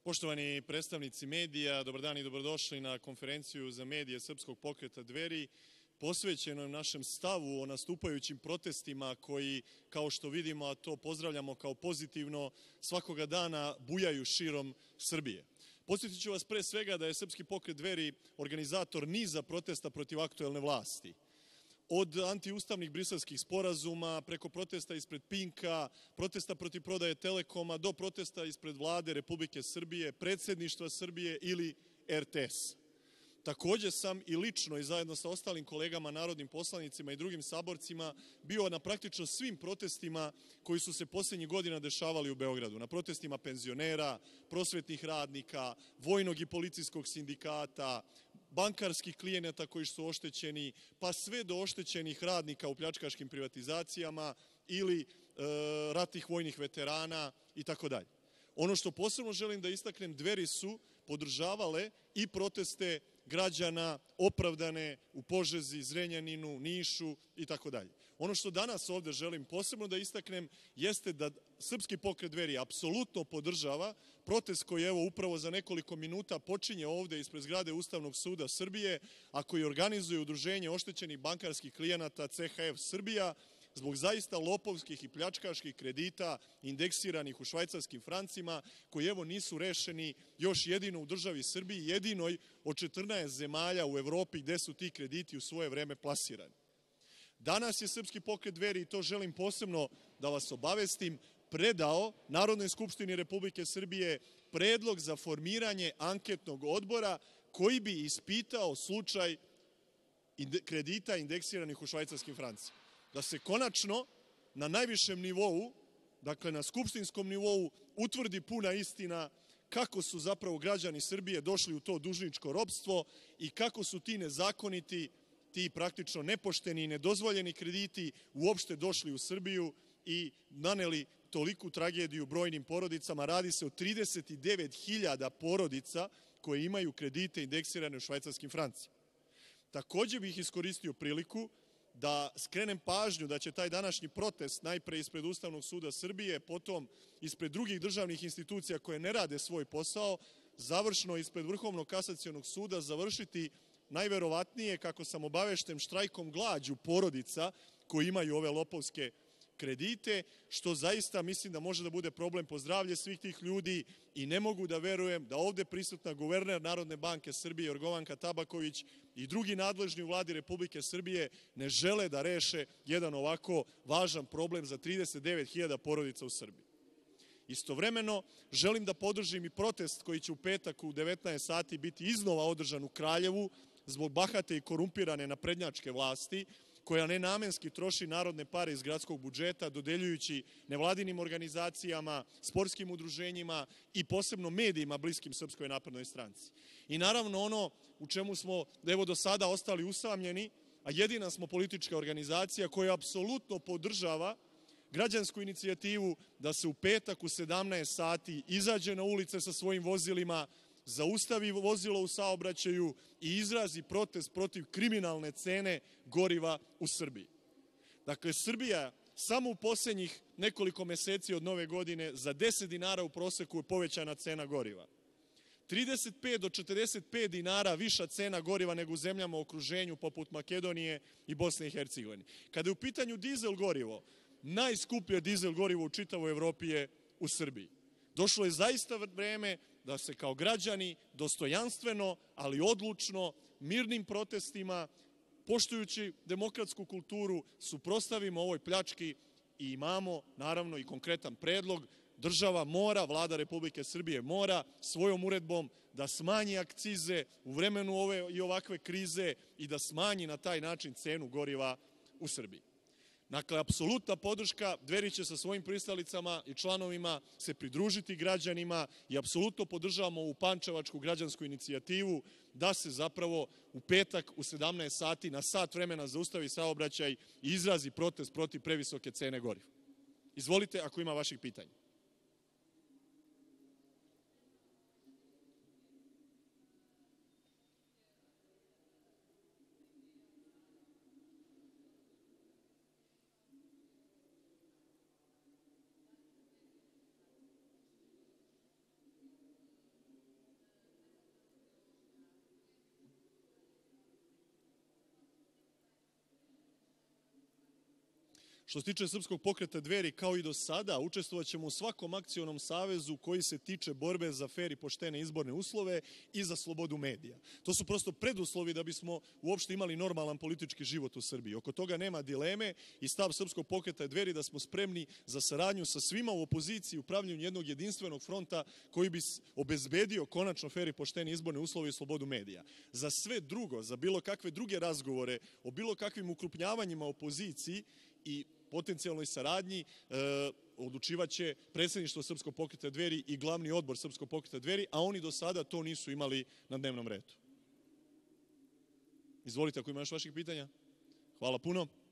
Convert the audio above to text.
Poštovani predstavnici medija, dobar dan i dobrodošli na konferenciju za medije Srpskog pokreta Dveri, posvećeno našem stavu o nastupajućim protestima koji, kao što vidimo, a to pozdravljamo kao pozitivno, svakoga dana bujaju širom Srbije. Podsjetit ću vas pre svega da je Srpski pokret Dveri organizator niza protesta protiv aktuelne vlasti. Od antiustavnih briselskih sporazuma, preko protesta ispred Pinka, protesta protiv prodaje Telekoma, do protesta ispred Vlade Republike Srbije, Predsedništva Srbije ili RTS. Takođe sam i lično i zajedno sa ostalim kolegama, narodnim poslanicima i drugim saborcima bio na praktično svim protestima koji su se poslednjih godina dešavali u Beogradu. Na protestima penzionera, prosvetnih radnika, vojnog i policijskog sindikata, bankarskih klijenata koji su oštećeni, pa sve do oštećenih radnika u pljačkaškim privatizacijama ili ratnih vojnih veterana itd. Ono što posebno želim da istaknem, Dveri su podržavale i proteste građana opravdane u Požegi, Zrenjaninu, Nišu itd. Ono što danas ovde želim posebno da istaknem jeste da Srpski pokret Dveri apsolutno podržava protest koji evo upravo za nekoliko minuta počinje ovde ispred zgrade Ustavnog suda Srbije, a koji organizuje Udruženje oštećenih bankarskih klijenata CHF Srbija, zbog zaista lopovskih i pljačkaških kredita indeksiranih u švajcarskim francima, koji evo nisu rešeni još jedino u državi Srbiji, jedinoj od 14 zemalja u Evropi gde su ti krediti u svoje vreme plasirani. Danas je Srpski pokret Dveri, i to želim posebno da vas obavestim, predao Narodnoj skupštini Republike Srbije predlog za formiranje anketnog odbora koji bi ispitao slučaj kredita indeksiranih u švajcarskim francima. Da se konačno na najvišem nivou, dakle na skupštinskom nivou, utvrdi puna istina kako su zapravo građani Srbije došli u to dužničko ropstvo i kako su ti nezakoniti, ti praktično nepošteni i nedozvoljeni krediti uopšte došli u Srbiju i naneli toliku tragediju brojnim porodicama. Radi se o 39.000 porodica koje imaju kredite indeksirane u švajcarskim francima. Takođe bih iskoristio priliku da skrenem pažnju da će taj današnji protest najpre ispred Ustavnog suda Srbije, potom ispred drugih državnih institucija koje ne rade svoj posao, završno ispred Vrhovnog kasacionog suda završiti najverovatnije, kako sam obavešten, štrajkom glađu porodica koji imaju ove lopovske kredite, što zaista mislim da može da bude problem po zdravlje svih tih ljudi i ne mogu da verujem da ovde prisutna guverner Narodne banke Srbije Jorgovanka Tabaković i drugi nadležni u Vladi Republike Srbije ne žele da reše jedan ovako važan problem za 39.000 porodica u Srbiji. Istovremeno, želim da podržim i protest koji će u petak u 19 sati biti iznova održan u Kraljevu zbog bahate i korumpirane naprednjačke vlasti, koja nenamenski troši narodne pare iz gradskog budžeta, dodeljujući nevladinim organizacijama, sportskim udruženjima i posebno medijima bliskim Srpskoj naprednoj stranci. I naravno ono u čemu smo evo do sada ostali usamljeni, a jedina smo politička organizacija koja apsolutno podržava građansku inicijativu da se u petak u 17 sati izađe na ulice sa svojim vozilima, zaustavi vozilo u saobraćaju i izrazi protest protiv kriminalne cene goriva u Srbiji. Dakle, Srbija samo u poslednjih nekoliko meseci od nove godine za 10 dinara u proseku je povećana cena goriva. 35 do 45 dinara viša cena goriva nego u zemljama u okruženju poput Makedonije i Bosne i Hercegovine. Kada je u pitanju dizel gorivo, najskuplje dizel gorivo u čitavoj Evropi je u Srbiji. Došlo je zaista vreme da se kao građani dostojanstveno, ali odlučno, mirnim protestima, poštujući demokratsku kulturu, suprotstavimo ovoj pljački i imamo, naravno, i konkretan predlog. Država mora, Vlada Republike Srbije mora svojom uredbom da smanji akcize u vremenu ove i ovakve krize i da smanji na taj način cenu goriva u Srbiji. Dakle, apsolutna podrška, Dveri će sa svojim pristalicama i članovima se pridružiti građanima i apsolutno podržavamo ovu pančevačku građansku inicijativu da se zapravo u petak u 17 sati na sat vremena zaustavi saobraćaj i izrazi protest protiv previsoke cene goriva. Izvolite ako ima vaših pitanja. Što se tiče Srpskog pokreta Dveri, kao i do sada, učestvovaćemo u svakom akcionom savezu koji se tiče borbe za fer i poštene izborne uslove i za slobodu medija. To su prosto preduslovi da bismo uopšte imali normalan politički život u Srbiji. Oko toga nema dileme i stav Srpskog pokreta Dveri da smo spremni za saradnju sa svima u opoziciji u pravljenju jednog jedinstvenog fronta koji bi obezbedio konačno fer i poštene izborne uslove i slobodu medija. Za sve drugo, za bilo kakve druge razgovore o bilo kakvim ukrupnjavanjima opoziciji i potencijalnoj saradnji odlučivaće predsjedništvo Srpskog pokreta Dveri i glavni odbor Srpskog pokreta Dveri, a oni do sada to nisu imali na dnevnom redu. Izvolite, ako ima još vaših pitanja. Hvala puno.